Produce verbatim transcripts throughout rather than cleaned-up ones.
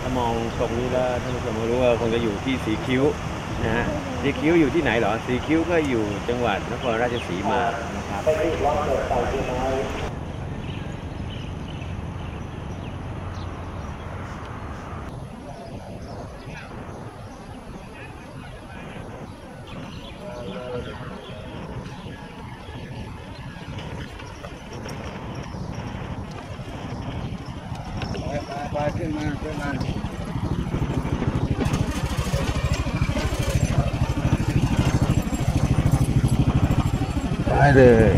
ามองตรงนี้แล้วท่านผู้ชมรู้ว่าคงจะอยู่ที่สีคิ้วนะฮะสีคิ้วอยู่ที่ไหนเหรอสีคิ้วก็อยู่จังหวัดนครราชสีมานะครับไปขึ้นมาขึ้นมาไปเลย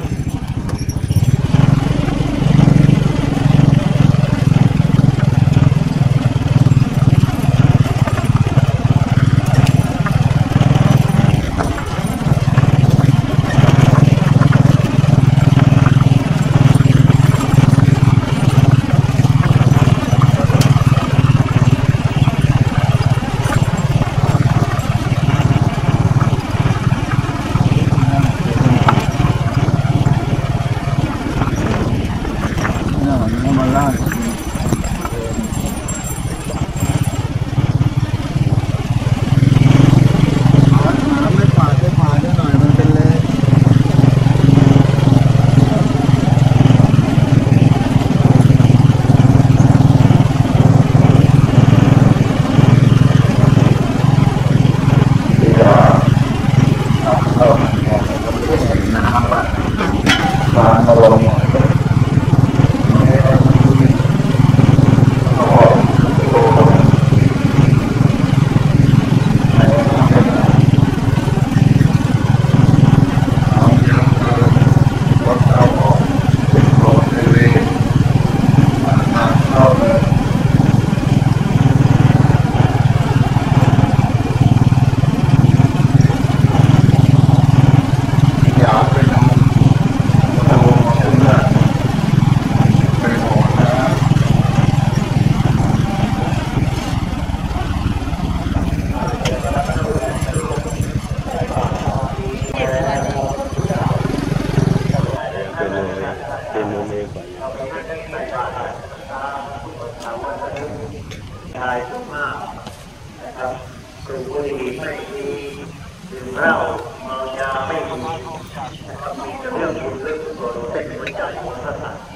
ชายทุกมากนะครับสูบบุหรี่ไม่มีดื่มเหล้าเมายาไม่มีนะครับมีแต่เรื่องบุญเรื่องกุศลเป็นหัวใจของพระศาสนา